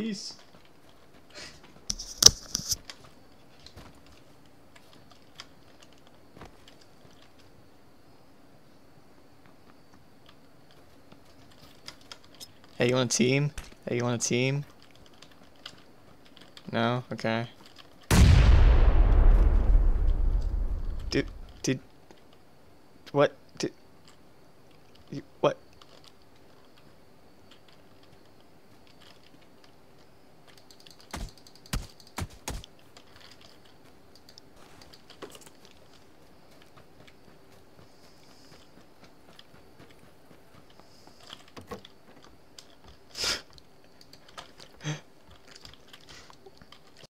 Peace. Hey, you want a team? Hey, you want a team? No? Okay. Did... What? What?